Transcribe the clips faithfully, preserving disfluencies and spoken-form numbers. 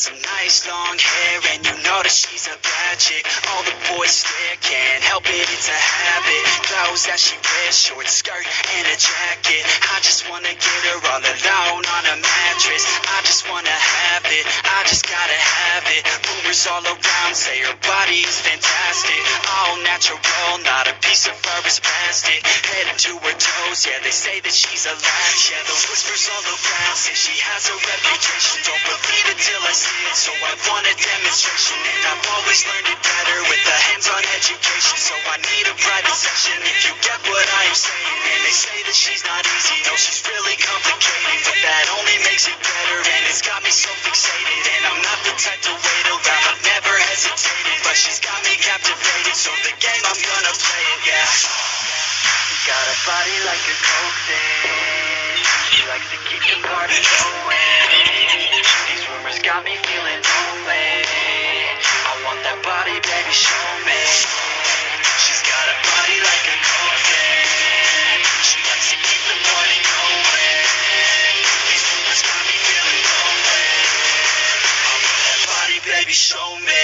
some nice long hair, and you know that she's a bad chick. All the boys stare, can't help it, it's a habit. Clothes that she wears, short skirt and a jacket. I just wanna get her all alone on a mattress. I just wanna have it, I just gotta have it. Rumors all around say her body is fantastic. All natural, not a piece of fur is plastic. Head to her toes, yeah, they say that she's a latch. Yeah, those whispers all around say she has a reputation. Don't believe it till I see it, so I want a demonstration. And I've always learned it better with a hands-on education. So I need a private session if you get what I am saying. And they say that she's not easy, no, she's really complicated, but that only makes it better, and it's got me so fixated. And I'm not the type to wait around, I've never hesitated, but she's got me captivated, so the game, I'm gonna play it, yeah. Got a body like a coke thing, she likes to keep the party going. These rumors got me feeling lonely, I want that body, baby, show me. She's got a body like a coke thing, she likes to keep the party going. These rumors got me feeling lonely, I want that body, baby, show me.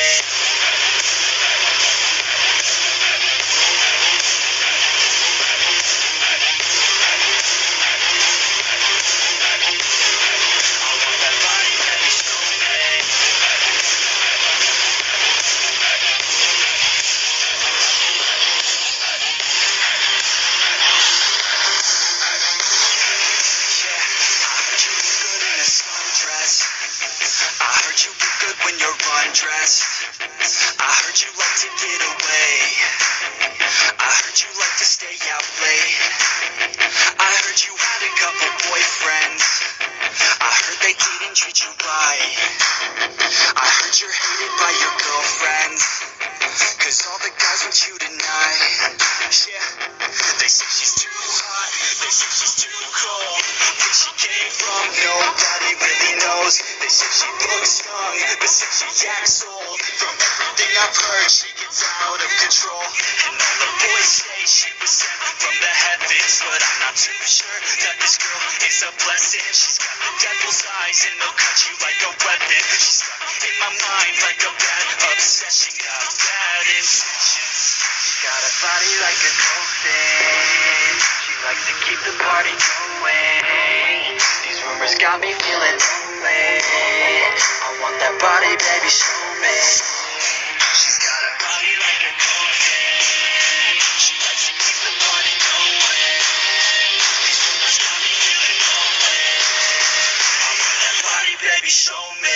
Dressed. I heard you like to get away, I heard you like to stay out late, I heard you had a couple boyfriends, I heard they didn't treat you right, I heard you're hated by your girlfriends, cause all the guys want you tonight. Yeah, they say she's too hot, they say she's too cold, where she came from nobody really knows. They say she looks young, but say she acts old. From everything I've heard, she gets out of control. And all the boys say she was sent from the heavens, but I'm not too sure that this girl is a blessing. She's got the devil's eyes and they'll cut you like a weapon. She's stuck in my mind like a bad obsession. Got bad intentions. She's got a body like a coke thing, she likes to keep the party going. These rumors got me feeling lonely, I want that body, baby, show me. She's got a body like a coke thing, she likes to keep the party going. These rumors got me feeling lonely, I want that body, baby, show me.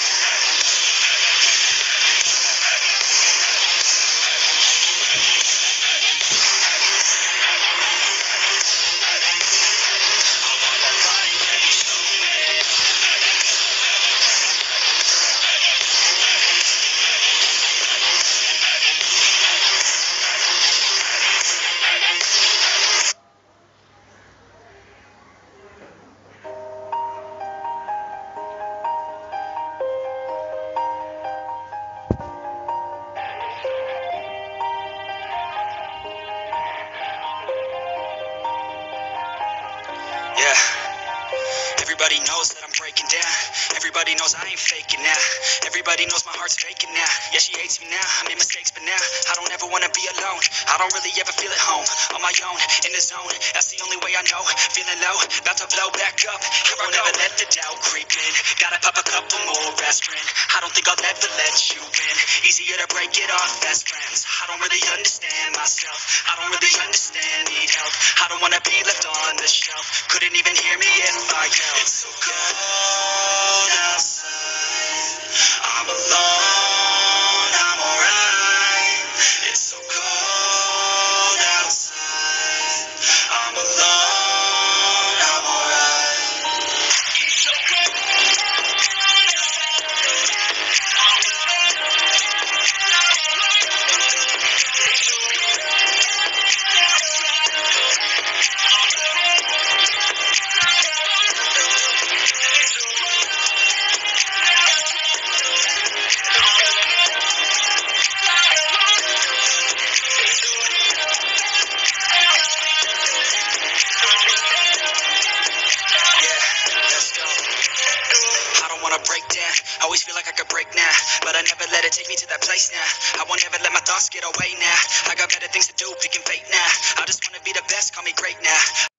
Everybody knows that I'm breaking down, everybody knows I ain't faking now, everybody knows my heart's faking now. Yeah, she hates me now, I made mistakes, but now I don't ever wanna be alone. I don't really ever feel at home, on my own, in the zone. That's the only way I know, feeling low, about to blow back up. I won't ever let the doubt creep in, gotta pop a couple more aspirin. I don't think I'll ever let you in, easier to break it off best friends. I don't really understand myself, I don't really understand, need help. I don't wanna be left on the shelf, couldn't even hear me if I yelled. It's so cold outside, I'm alone, I'm alright. It's so cold outside, I'm alone, I'm alright. It's so cold outside. wanna break down. Always feel like I could break now, but I never let it take me to that place now. I won't ever let my thoughts get away now. I got better things to do, picking fate now. I just wanna be the best, call me great now.